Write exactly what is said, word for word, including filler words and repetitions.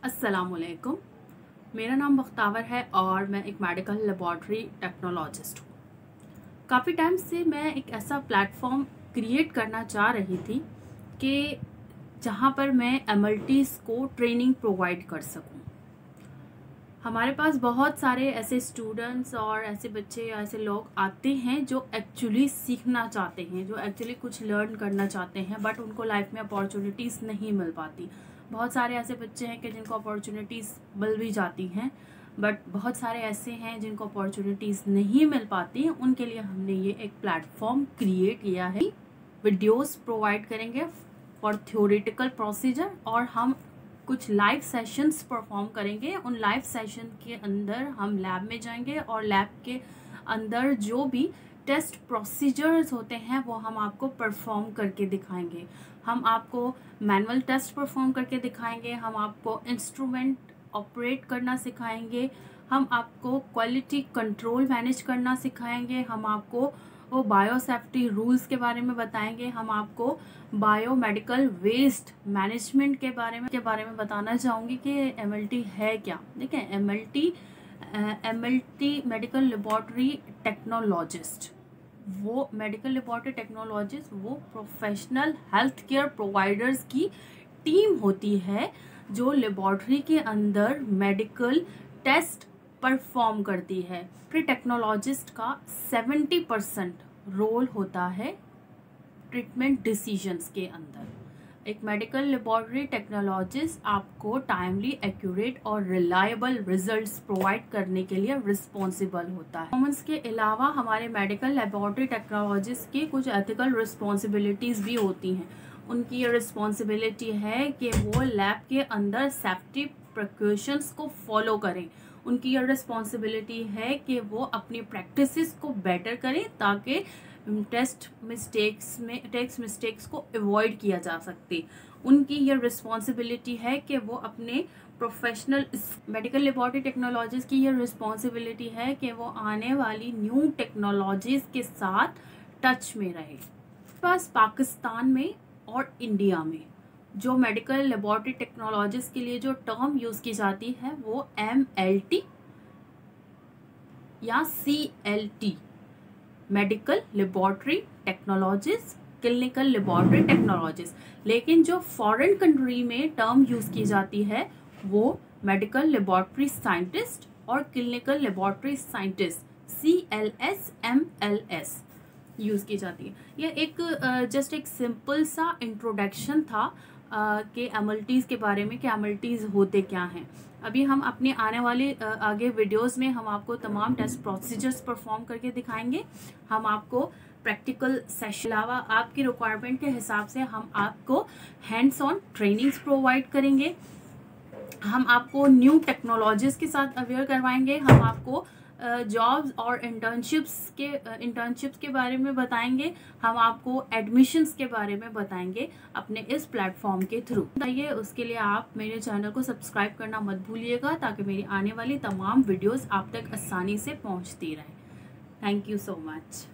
अस्सलामुअलैकुम। मेरा नाम बख्तावर है और मैं एक मेडिकल लेबॉर्ट्री टेक्नोलॉजिस्ट हूँ। काफ़ी टाइम से मैं एक ऐसा प्लेटफॉर्म क्रिएट करना चाह रही थी कि जहाँ पर मैं एमएलटीज़ को ट्रेनिंग प्रोवाइड कर सकूँ। हमारे पास बहुत सारे ऐसे स्टूडेंट्स और ऐसे बच्चे या ऐसे लोग आते हैं जो एक्चुअली सीखना चाहते हैं, जो एक्चुअली कुछ लर्न करना चाहते हैं, बट उनको लाइफ में अपॉर्चुनिटीज़ नहीं मिल पाती। बहुत सारे ऐसे बच्चे हैं कि जिनको अपॉर्चुनिटीज़ मिल भी जाती हैं, बट बहुत सारे ऐसे हैं जिनको अपॉर्चुनिटीज़ नहीं मिल पाती। उनके लिए हमने ये एक प्लेटफॉर्म क्रिएट किया है। वीडियोस प्रोवाइड करेंगे फॉर थ्योरेटिकल प्रोसीजर और हम कुछ लाइव सेशंस परफॉर्म करेंगे। उन लाइव सेशन के अंदर हम लैब में जाएंगे और लैब के अंदर जो भी टेस्ट प्रोसीजर्स होते हैं वो हम आपको परफॉर्म करके दिखाएंगे। हम आपको मैनुअल टेस्ट परफॉर्म करके दिखाएंगे, हम आपको इंस्ट्रूमेंट ऑपरेट करना सिखाएंगे, हम आपको क्वालिटी कंट्रोल मैनेज करना सिखाएंगे, हम आपको वो बायो सेफ्टी रूल्स के बारे में बताएंगे, हम आपको बायो मेडिकल वेस्ट मैनेजमेंट के बारे में के बारे में बताना चाहूँगी कि एमएलटी है क्या। देखिए, MLT MLT medical laboratory technologist, वो मेडिकल लेबॉर्ट्री टेक्नोलॉजिस्ट वो प्रोफेशनल हेल्थ केयर प्रोवाइडर्स की टीम होती है जो लेबॉर्ट्री के अंदर मेडिकल टेस्ट परफॉर्म करती है। फिर टेक्नोलॉजिस्ट का सेवेंटी परसेंट रोल होता है ट्रीटमेंट डिसीजंस के अंदर। एक मेडिकल लेबॉर्ट्री टेक्नोलॉजिस्ट आपको टाइमली, एक्यूरेट और रिलायबल रिजल्ट्स प्रोवाइड करने के लिए रिस्पॉन्सिबल होता है। परफॉर्मेंस के अलावा हमारे मेडिकल लेबॉर्ट्री टेक्नोलॉजिस्ट की कुछ एथिकल रिस्पॉन्सिबिलिटीज़ भी होती हैं। उनकी ये रिस्पॉन्सिबिलिटी है कि वो लैब के अंदर सेफ्टी प्रिकॉशंस को फॉलो करें। उनकी ये रिस्पॉन्सिबिलिटी है कि वो अपनी प्रैक्टिसेस को बेटर करें ताकि टेस्ट मिस्टेक्स में टेस्ट मिस्टेक्स को अवॉइड किया जा सकते। उनकी ये रिस्पॉन्सिबिलिटी है कि वो अपने प्रोफेशनल मेडिकल लेबॉर्ट्री टेक्नोलॉजीज़ की ये रिस्पॉन्सिबिलिटी है कि वो आने वाली न्यू टेक्नोलॉजीज़ के साथ टच में रहे। बस पाकिस्तान में और इंडिया में जो मेडिकल लेबॉर्ट्री टेक्नोलॉजीज़ के लिए जो टर्म यूज़ की जाती है वो एम एल टी या C L T, medical laboratory technologies, clinical laboratory technologies. लेकिन जो फॉरेन कंट्री में टर्म यूज़ की जाती है वो मेडिकल लेबॉर्ट्री साइंटिस्ट और clinical laboratory scientist, C L S M L S use की जाती है। यह एक जस्ट एक सिंपल सा इंट्रोडक्शन था कि एमएलटीज़ के बारे में कि एमएलटीज़ होते क्या हैं। अभी हम अपने आने वाले आगे वीडियोस में हम आपको तमाम टेस्ट प्रोसीजर्स परफॉर्म करके दिखाएंगे। हम आपको प्रैक्टिकल सेशन अलावा आपकी रिक्वायरमेंट के हिसाब से हम आपको हैंड्स ऑन ट्रेनिंग्स प्रोवाइड करेंगे। हम आपको न्यू टेक्नोलॉजीज़ के साथ अवेयर करवाएंगे। हम आपको जॉब्स uh, और इंटर्नशिप्स के इंटर्नशिप्स uh, के बारे में बताएंगे। हम आपको एडमिशन्स के बारे में बताएंगे अपने इस प्लेटफॉर्म के थ्रू। बताइए, उसके लिए आप मेरे चैनल को सब्सक्राइब करना मत भूलिएगा ताकि मेरी आने वाली तमाम वीडियोस आप तक आसानी से पहुंचती रहें। Thank you so much.